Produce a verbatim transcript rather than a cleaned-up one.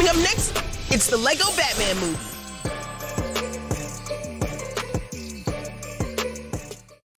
Coming up next, it's the Lego Batman movie.